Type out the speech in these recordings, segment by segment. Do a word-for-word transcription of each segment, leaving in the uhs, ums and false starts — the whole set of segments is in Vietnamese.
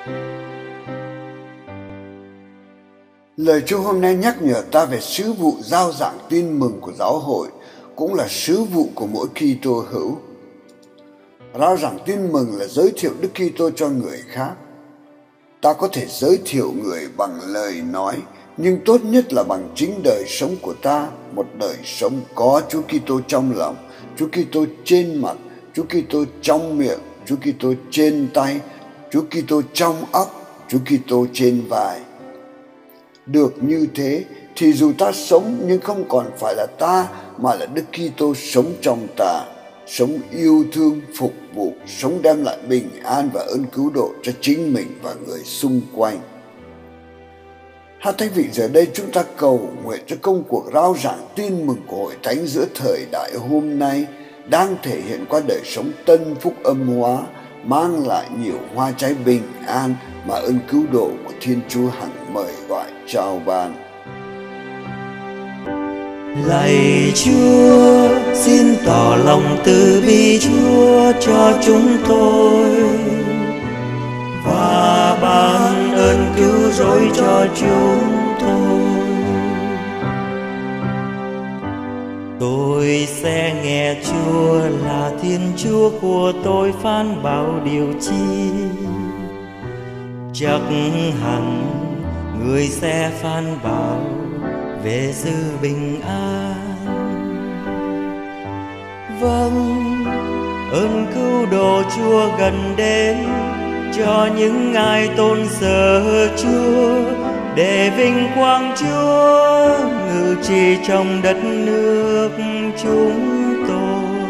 Lời Chúa hôm nay nhắc nhở ta về sứ vụ rao giảng tin mừng của giáo hội, cũng là sứ vụ của mỗi Kitô hữu. Rao giảng tin mừng là giới thiệu Đức Kitô cho người khác. Ta có thể giới thiệu người bằng lời nói, nhưng tốt nhất là bằng chính đời sống của ta, một đời sống có Chúa Kitô trong lòng, Chúa Kitô trên mặt, Chúa Kitô trong miệng, Chúa Kitô trên tay, Chúa Kitô trong óc, Chúa Kitô trên vai. Được như thế thì dù ta sống nhưng không còn phải là ta, mà là Đức Kitô sống trong ta, sống yêu thương, phục vụ, sống đem lại bình an và ơn cứu độ cho chính mình và người xung quanh. Hát Thánh Vị giờ đây chúng ta cầu nguyện cho công cuộc rao giảng tin mừng của Hội Thánh giữa thời đại hôm nay đang thể hiện qua đời sống tân phúc âm hóa, mang lại nhiều hoa trái bình an mà ơn cứu độ của Thiên Chúa hằng mời gọi trao ban. Lạy Chúa, xin tỏ lòng từ bi Chúa cho chúng tôi và ban ơn cứu rỗi cho chúng tôi. Tôi sẽ nghe Chúa là Thiên Chúa của tôi phán bảo điều chi. Chắc hẳn người sẽ phán bảo về sự bình an. Vâng, ơn cứu độ Chúa gần đến cho những ai tôn sờ Chúa, để vinh quang Chúa ngự trị trong đất nước chúng tôi.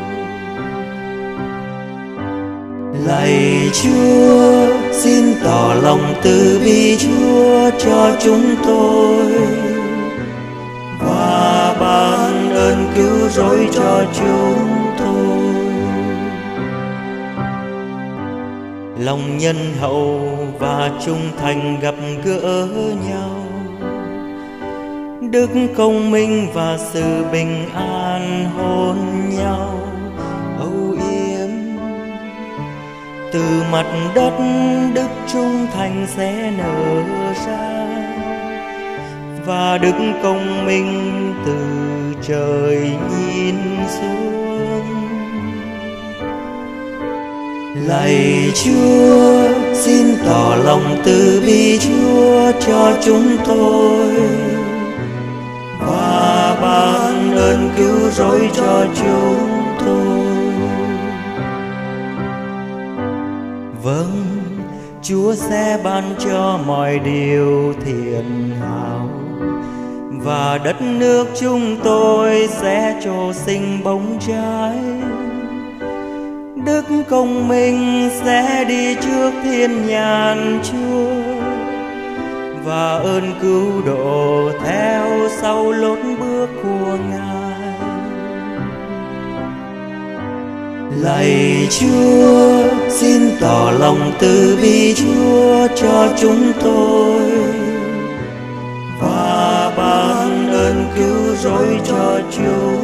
Lạy Chúa, xin tỏ lòng từ bi Chúa cho chúng tôi và ban ơn cứu rỗi cho chúng tôi. Lòng nhân hậu và trung thành gặp gỡ nhau, đức công minh và sự bình an hôn nhau âu yếm. Từ mặt đất đức trung thành sẽ nở ra, và đức công minh từ trời nhìn xuống. Lạy Chúa, xin tỏ lòng từ bi Chúa cho chúng tôi và ban ơn cứu rỗi cho chúng tôi. Vâng, Chúa sẽ ban cho mọi điều thiện hảo, và đất nước chúng tôi sẽ trổ sinh bông trái. Đức công minh sẽ đi trước thiên nhàn Chúa, và ơn cứu độ theo sau lối bước của Ngài. Lạy Chúa, xin tỏ lòng từ bi Chúa cho chúng tôi và ban ơn cứu rỗi cho chúng